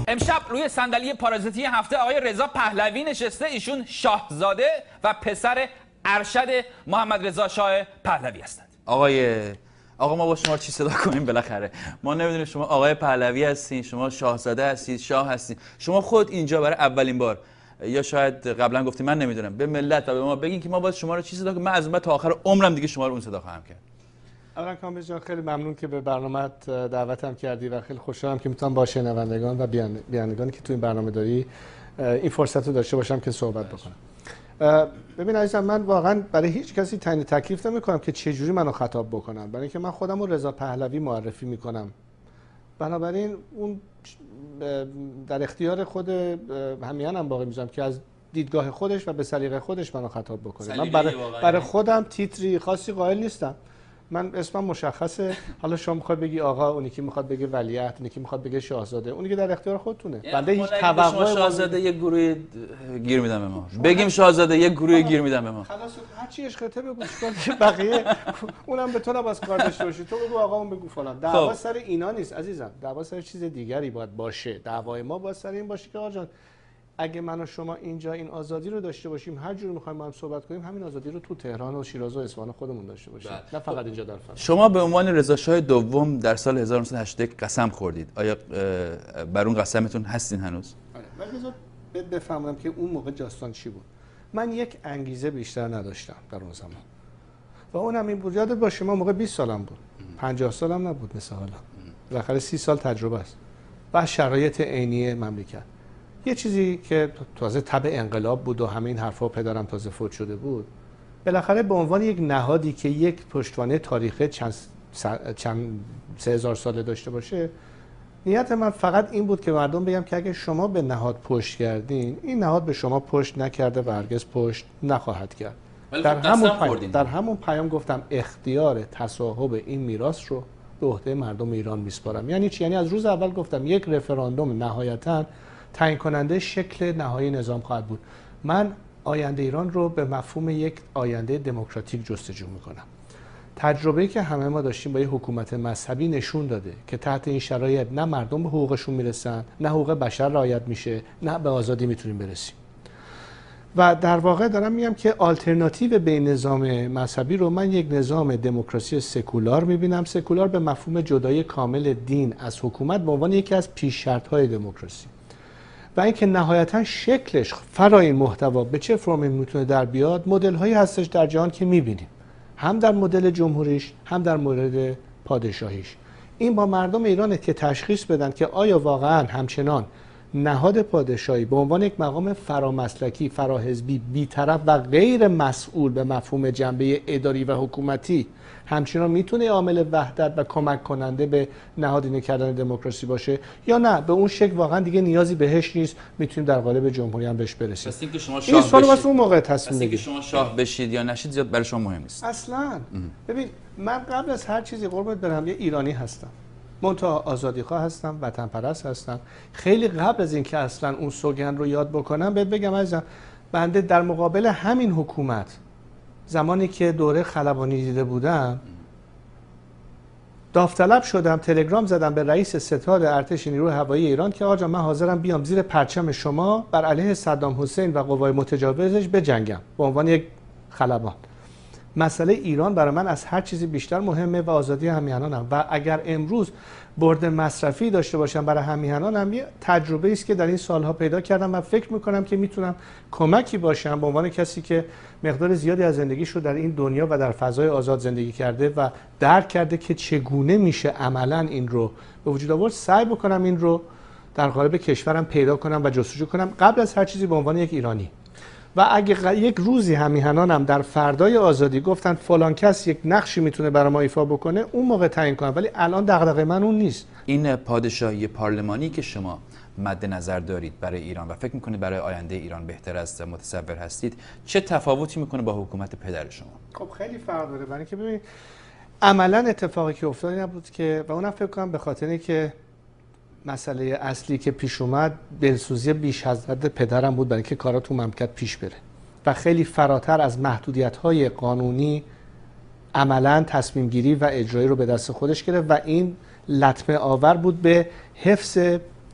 امشب روی صندلی پارازیتی هفته آقای رضا پهلوی نشسته. ایشون شاهزاده و پسر ارشد محمد رضا شاه پهلوی هستند. آقا ما با شما چی صدا کنیم بالاخره؟ ما نمیدونیم شما آقای پهلوی هستین، شما شاهزاده هستید، شاه هستین. شما خود اینجا برای اولین بار یا شاید قبلا گفتیم من نمیدونم به ملت و به ما بگین که ما باید شما رو چی صدا کنیم. من از اون بعد تا آخر عمرم دیگه شما رو اون صدا خواهم کرد. اولا کامبیز جان خیلی ممنون که به برنامه‌ات دعوتم کردی و خیلی خوشحالم که میتونم با شنوندگان و بینندگانی که تو این برنامه داری این فرصت رو داشته باشم که صحبت بکنم. ببین عزیزم، من واقعا برای هیچ کسی تعیین تکلیف نمی‌کنم که چه جوری منو خطاب بکنن، برای اینکه من خودم رو رضا پهلوی معرفی میکنم. بنابراین اون در اختیار خود همیهنم باقی میذارم که از دیدگاه خودش و به سلیقه خودش منو خطاب بکنه. من برای خودم تیتری خاصی قائل نیستم. من اسمم مشخصه. حالا شما میخواد بگی آقا، اونی که میخواد بگه ولیعهد، اونی که میخواد بگه شاهزاده، اونی که در اختیار خودتونه. بنده هیچ توقعی شاهزاده یک گروه گیر میدم به ما. بگیم شاهزاده یک گروه گیر میدم به ما. خلاص هر چی اشخته بگو، چیکار بقیه اونم به تو نباید کار داشته باشی. تو بگو آقا، اون بگو فلان. دعوا سر اینا نیست عزیزم. دعوا سر چیز دیگری باید باشه. دعوای ما باید سر این باشه که آقا جان، اگه من و شما اینجا این آزادی رو داشته باشیم، هر جور می‌خوایم با هم صحبت کنیم، همین آزادی رو تو تهران و شیراز و اصفهان خودمون داشته باشیم، نه فقط اینجا در فضا. شما به عنوان رضا شاه دوم در سال 1981 قسم خوردید. آیا بر اون قسمتون هستین هنوز؟ آره. ولی بذار بفهمم که اون موقع داستان چی بود. من یک انگیزه بیشتر نداشتم در اون زمان. و اونم این بود، یادت باشه ما موقع 20 سالم بود. 50 سالم نبود مثل حالا. بالاخره 30 سال تجربه است. و شرایط عینی مملکت. یه چیزی که تازه تبع انقلاب بود و همه این حرفا پدرم تازه فوت شده بود، بالاخره به عنوان یک نهادی که یک پشتوانه تاریخی چند 3000 ساله داشته باشه، نیت من فقط این بود که مردم بگم که اگه شما به نهاد پشت کردین، این نهاد به شما پشت نکرده و هرگز پشت نخواهد کرد. در همون پیام گفتم اختیار تصاحب این میراث رو به عهده مردم ایران میسپارم. یعنی چی؟ یعنی از روز اول گفتم یک رفراندوم نهایتاً تعیین کننده شکل نهایی نظام خواهد بود. من آینده ایران رو به مفهوم یک آینده دموکراتیک جستجو میکنم. تجربه‌ای که همه ما داشتیم با یک حکومت مذهبی نشون داده که تحت این شرایط نه مردم به حقوقشون میرسن، نه حقوق بشر رعایت میشه، نه به آزادی میتونیم برسیم. و در واقع دارم میگم که آلترناتیو به نظام مذهبی رو من یک نظام دموکراسی سکولار میبینم. سکولار به مفهوم جدایی کامل دین از حکومت به عنوان یکی از پیش شرط‌های دموکراسی. و اینکه نهایتا شکلش فرای این محتوا به چه فرمی میتونه در بیاد، مدل هایی هستش در جهان که میبینیم، هم در مدل جمهوریش هم در مورد پادشاهیش. این با مردم ایرانه که تشخیص بدن که آیا واقعا همچنان نهاد پادشاهی به عنوان یک مقام فرامسلکی، فراحزبی، بی‌طرف و غیر مسئول به مفهوم جنبه اداری و حکومتی همچنان میتونه عامل وحدت و کمک کننده به نهادینه کردن دموکراسی باشه، یا نه به اون شکل واقعا دیگه نیازی بهش نیست، میتونیم در قالب جمهوری هم بهش برسیم. پس اینکه شما شاه بشید، واسه اون موقع تصمیم بگیرید. شما شاه بشید یا نشید زیاد برای شما مهم نیست. اصلا ببین، من قبل از هر چیزی قربونت برم یه ایرانی هستم. منتها آزادیخواه هستم، وطن پرست هستم. خیلی قبل از اینکه اصلا اون سوگند رو یاد بکنم بهت بگم عزیزم، بنده در مقابل همین حکومت زمانی که دوره خلبانی دیده بودم داوطلب شدم، تلگرام زدم به رئیس ستاد ارتش نیروی هوایی ایران که آقا من حاضرم بیام زیر پرچم شما بر علیه صدام حسین و قوای متجاوزش بجنگم به عنوان یک خلبان. مسئله ایران برای من از هر چیزی بیشتر مهمه و آزادی همیهنانم. و اگر امروز برد مصرفی داشته باشم برای همیهنانم، یه تجربه است که در این سالها پیدا کردم و فکر میکنم که میتونم کمکی باشم به عنوان کسی که مقدار زیادی از زندگیش رو در این دنیا و در فضای آزاد زندگی کرده و درک کرده که چگونه میشه عملا این رو به وجود آورد. سعی بکنم این رو در قالب کشورم پیدا کنم و جستجو کنم قبل از هر چیزی به عنوان یک ایرانی. و اگه یک روزی همیهنانم در فردای آزادی گفتن فلان کس یک نقشی میتونه برای ما ایفا بکنه، اون موقع تعیین کنم، ولی الان دغدغه من اون نیست. این پادشاهی پارلمانی که شما مد نظر دارید برای ایران و فکر میکنید برای آینده ایران بهتر است متصور هستید، چه تفاوتی میکنه با حکومت پدر شما؟ خب خیلی فرق داره، برای اینکه ببینید عملا اتفاقی که افتاد نبود که، و اونم فکر کنم به خاطر اینکه مسئله اصلی که پیش اومد دلسوزی بیش از حد پدرم بود برای اینکه کارا تو مملکت پیش بره و خیلی فراتر از محدودیت‌های قانونی عملاً تصمیم گیری و اجرایی رو به دست خودش گرفت و این لطمه آور بود به حفظ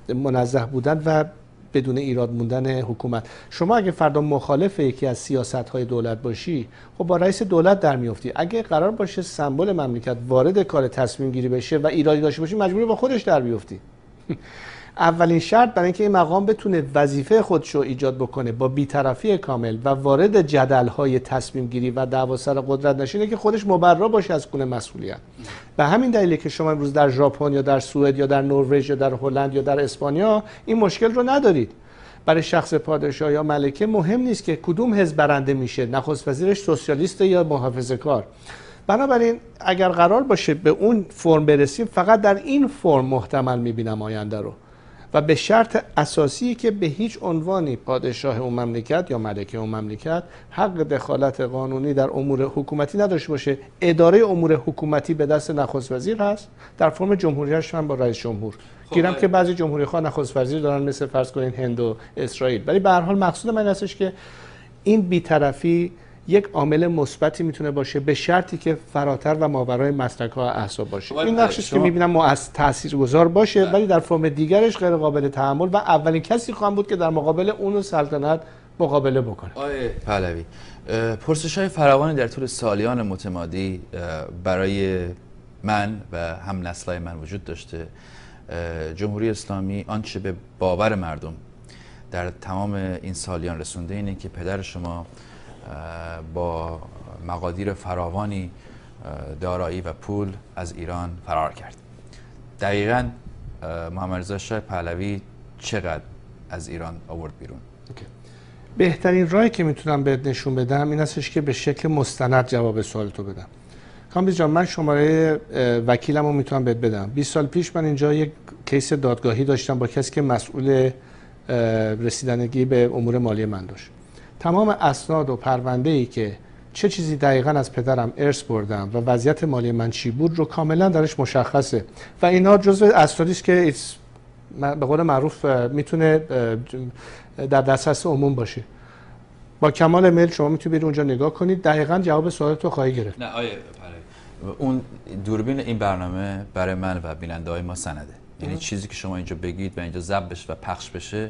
منزه بودن و بدون ایراد موندن حکومت. شما اگه فردا مخالف یکی از سیاست‌های دولت باشی، خب با رئیس دولت در میافتی. اگه قرار باشه سمبل مملکت وارد کار تصمیم گیری بشه و ایرادی داشته باشی، مجبوری با خودش در بیافتی. اولین شرط برای اینکه این مقام بتونه وظیفه خودش رو ایجاد بکنه با بی‌طرفی کامل و وارد جدل‌های تصمیم گیری و دعوا سر قدرت نشینه که خودش مبرا باشه از گونه مسئولیت. به همین دلیله که شما امروز در ژاپن یا در سوئد یا در نروژ یا در هلند یا در اسپانیا این مشکل رو ندارید. برای شخص پادشاه یا ملکه مهم نیست که کدوم حزب برنده میشه، نخست وزیرش سوسیالیست یا محافظه‌کار. بنابراین اگر قرار باشه به اون فرم برسیم، فقط در این فرم محتمل میبینم آینده رو، و به شرط اساسی که به هیچ عنوانی پادشاه اون مملکت یا ملکه اون مملکت حق دخالت قانونی در امور حکومتی نداشته باشه. اداره امور حکومتی به دست نخست وزیر هست، در فرم جمهوریش هم با رئیس جمهور. گیرم که بعضی جمهوری‌خواه نخست وزیر دارن، مثل فرض کنین هند و اسرائیل. ولی به هر حال مقصود من هستش که این بی‌طرفی یک عامل مثبتی میتونه باشه به شرطی که فراتر و ماورای مسلک‌ها و احزاب باشه. این نقشش که میبینم تاثیرگذار باشه، ولی در فرم دیگرش غیر قابل تحمل و اولین کسی خواهم بود که در مقابل اون سلطنت مقابله بکنه. آقای پهلوی، پرسش‌های فراوانی در طول سالیان متمادی برای من و هم نسل‌های من وجود داشته. جمهوری اسلامی آنچه به باور مردم در تمام این سالیان رسونده اینه که پدر شما با مقادیر فراوانی دارایی و پول از ایران فرار کرد. دقیقاً محمد رضا شاه پهلوی چقدر از ایران آورد بیرون؟ بهترین راهی که میتونم بهت نشون بدم این هستش که به شکل مستند جواب سوالتو بدم. کامبیز جان، من شماره وکیلمو میتونم بهت بدم. 20 سال پیش من اینجا یک کیس دادگاهی داشتم با کسی که مسئول رسیدگی به امور مالی من داشت. تمام اسناد و پرونده‌ای که چه چیزی دقیقاً از پدرم ارث بردم و وضعیت مالی من چی بود رو کاملا درش مشخصه و اینا جزو اسنادی است که به قول معروف میتونه در دسترس عموم باشه. با کمال میل شما میتونید برید اونجا نگاه کنید، دقیقاً جواب سوالت رو خواهی گرفت. نه آیه اون دوربین این برنامه برای من و بیننده‌های ما سنده. یعنی چیزی که شما اینجا بگید و اینجا ضبط بشه و پخش بشه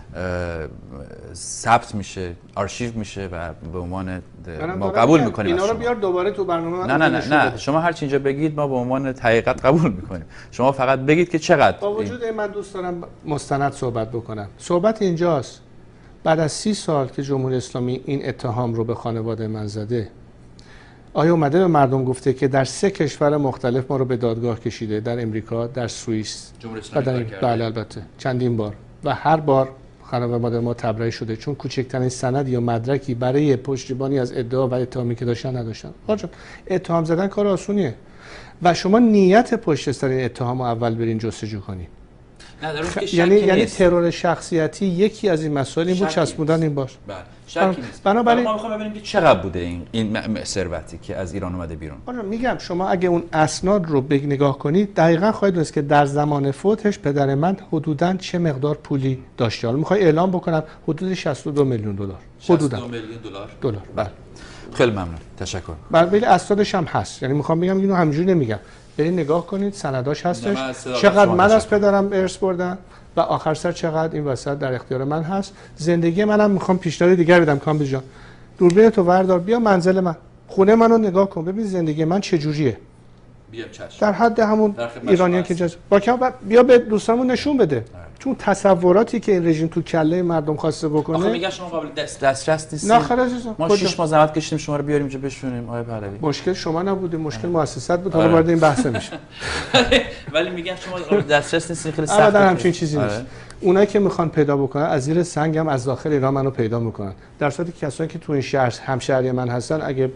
ثبت میشه، آرشیو میشه و به عنوان ما قبول میکنیم. اینا رو بیار دوباره تو برنامه من. نه شما هر چی اینجا بگید ما به عنوان حقیقت قبول میکنیم. شما فقط بگید که چقدر. با وجود این من دوست دارم مستند صحبت بکنم. صحبت اینجاست بعد از 30 سال که جمهوری اسلامی این اتهام رو به خانواده من زده، آیا اومده به مردم گفته که در 3 کشور مختلف ما رو به دادگاه کشیده، در امریکا، در سوئیس و در بله البته چندین بار، و هر بار خانواده ما تبرئه شده چون کوچکترین سند یا مدرکی برای پشتیبانی از ادعا و اتهامی که داشتن نداشتن. آقا اتهام زدن کار آسونیه و شما نیت پشت سر این اتهام رو اول برین جستجو کنید. یعنی ترور شخصیتی یکی از این مسائل این بود، چسبوندن این باش. بله شکی نیست. بنابراین ما میخوام ببینیم که چقدر بوده این ثروتی که از ایران اومده بیرون. آره میگم شما اگه اون اسناد رو نگاه کنید دقیقاً خواهید دونست که در زمان فوتش پدر من حدوداً چه مقدار پولی داشته. حالا میخوام اعلام بکنم حدود 62 میلیون دلار. حدوداً 62 میلیون دلار. بله. خیلی ممنون. تشکر. بله اسنادش هم هست. یعنی میخوام بگم اینو همینجوری نمیگم. برید نگاه کنید سنداش هستش. چقدر من از پدرم ارث بردم و آخر سر چقدر این وسط در اختیار من هست. زندگی منم میخوام پیشنهاد دیگر بدم. کامبیز جان دوربین تو وردار بیا منزل من، خونه منو نگاه کن ببین زندگی من چه جوریه. بیام چشم. در حد همون ایرانیان که جز با کم بیا به دوستامون نشون بده. چون تصوراتی که این رژیم تو کله مردم خواسته بکنه آخه میگه شما قابل دسترس نیستید. نه خیر عزیزم ما 6 ماه زحمت کشیدیم شما رو بیاریم اینجا بشونیم. آقای پهلوی مشکل شما نبوده، مشکل مؤسسات بود. حالا وارد این بحث نمیشه. ولی میگن شما قابل دسترس نیستید، خیلی سخته. ابدا همچین چیزی نیست. اونایی که میخوان پیدا بکنن از زیر سنگ هم از داخل ایران منو پیدا میکنن. در صورتی که کسایی که تو این شهر همشهری من هستن اگه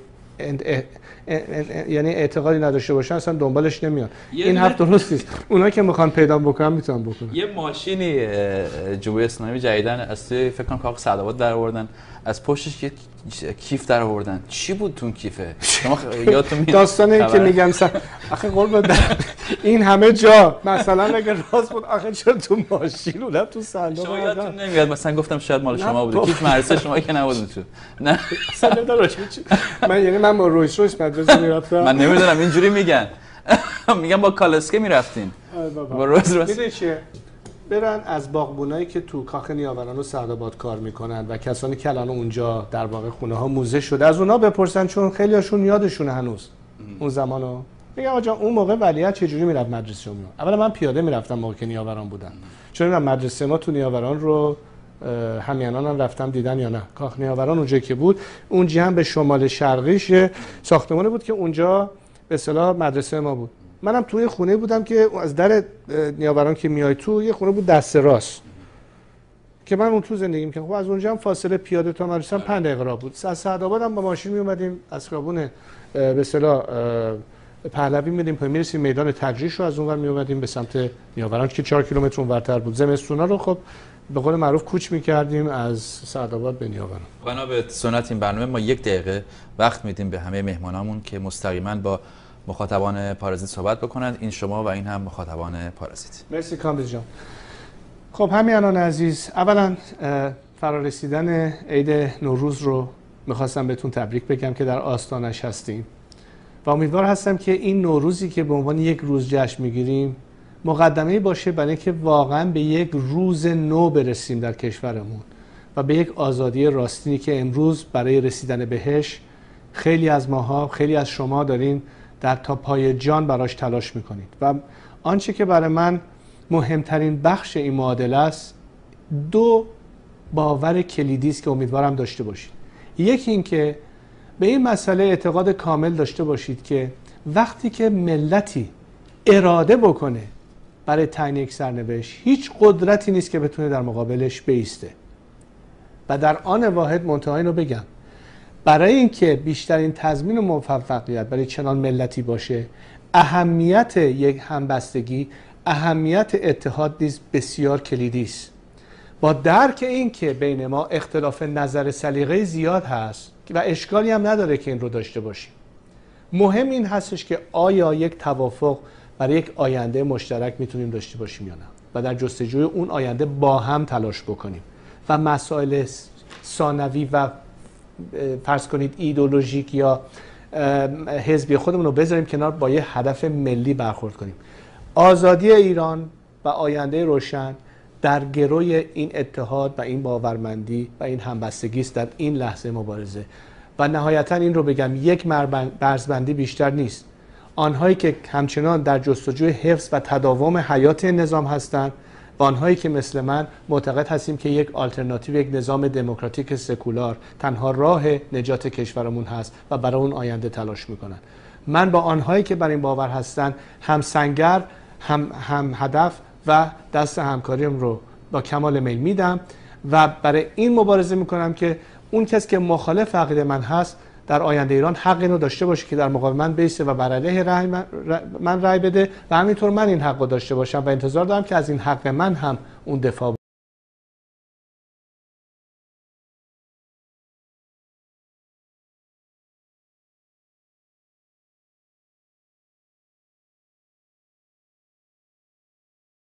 یعنی اعتقادی نداشته باشن اصلا دنبالش نمیان. این حرف درست نیست. اونایی که میخوان پیدا بکنن میتونن بکنن. یه ماشینی جمهوری اسلامی جدیدن از توی فکر کنم کاخ سعادت در آوردن، از پشتش یه کیف در آوردن. چی بود تو اون کیفه؟ شما یادتون میاد داستانی که میگم آخه قربان این همه جا مثلا اگه راست بود آخه چرا تو ماشین اونم تو صندوق شما یادتون نمیاد؟ مثلا گفتم شاید مال شما بوده. کیف مدرسه شما که نبود تو. نه اصلا من با رویس مدرسه میرفتم. من نمیدونم اینجوری میگن. میگن با کالسکه میرفتین. با رویس میدونی چیه؟ برن از باغبونایی که تو کاخ نیاوران و سعدآباد کار میکنن و کسانی که الان اونجا در واقع خونه ها موزه شده از اونا بپرسن، چون خیلی هاشون یادشونه هنوز اون زمانو. میگم آقا اون موقع ولیعهد چجوری میرفت مدرسه میون؟ اولا من پیاده میرفتم موقع که نیاوران بودن، چون من مدرسه ما تو نیاوران رو همیانان هم رفتم دیدن یا نه. کاخ نیاوران اونجا که بود، اون جهت به شمال شرقیش ساختمانی بود که اونجا به اصطلاح مدرسه ما بود. منم توی خونه بودم که از در نیاوران که میای تو یه خونه بود دست راست که من اون تو زندگی می‌کردم. خب از اونجا هم فاصله پیاده تا مدرسه 5 دقیقه راه بود. از سعدآباد هم با ماشین میومدیم از خیابون به اصطلاح پهلوی می‌ریم پایین میرسیم میدان تجریش رو، از اونور میومدیم به سمت نیاوران که 4 کیلومتر اونورتر بود. زمستونا رو خب به قول معروف کوچ می‌کردیم از سعدآباد به نیاوران. بنا به سنت این برنامه ما 1 دقیقه وقت میدیم به همه مهمانامون که مستقیما با مخاطبان پارازیت صحبت بکنند. این شما و این هم مخاطبان پارازیت. مرسی کامبیز جان. خب همیهنان عزیز، اولا فرارسیدن عید نوروز رو میخواستم بهتون تبریک بگم که در آستانش هستیم و امیدوار هستم که این نوروزی که به عنوان یک روز جشن میگیریم مقدمه‌ای باشه برای اینکه واقعا به یک روز نو برسیم در کشورمون و به یک آزادی راستینی که امروز برای رسیدن بهش خیلی از ماها، خیلی از شما دارین در تا پای جان براش تلاش میکنید. و آنچه که برای من مهمترین بخش این معادله است 2 باور کلیدی است که امیدوارم داشته باشید. یکی این که به این مسئله اعتقاد کامل داشته باشید که وقتی که ملتی اراده بکنه برای تعیین یک سرنوشت، هیچ قدرتی نیست که بتونه در مقابلش بایسته. و در آن واحد منتها اینو بگم، برای اینکه بیشترین تضمین و موفقیت برای چنان ملتی باشه، اهمیت یک همبستگی، اهمیت اتحاد نیز بسیار کلیدی است. با درک این که بین ما اختلاف نظر سلیقه زیاد هست و اشکالی هم نداره که این رو داشته باشیم، مهم این هستش که آیا یک توافق برای یک آینده مشترک میتونیم داشته باشیم یا نه و در جستجوی اون آینده با هم تلاش بکنیم و مسائل ثانوی و فرض کنید ایدئولوژیک یا حزبی خودمون رو بذاریم کنار، با یه هدف ملی برخورد کنیم. آزادی ایران و آینده روشن در گروی این اتحاد و این باورمندی و این همبستگی است در این لحظه مبارزه. و نهایتا این رو بگم، یک مرزبندی بیشتر نیست. آنهایی که همچنان در جستجوی حفظ و تداوم حیات نظام هستند و آنهایی که مثل من معتقد هستیم که یک آلترناتیو، یک نظام دموکراتیک سکولار تنها راه نجات کشورمون هست و برای اون آینده تلاش میکنن. من با آنهایی که بر این باور هستن هم سنگر، هم هدف و دست همکاریم رو با کمال میل میدم و برای این مبارزه میکنم که اون کسی که مخالف عقیده من هست در آینده ایران حق اینو داشته باشه که در مقابل من بیسته و بر علیه من رأی بده و همینطور من این حق رو داشته باشم و انتظار دارم که از این حق من هم اون دفاع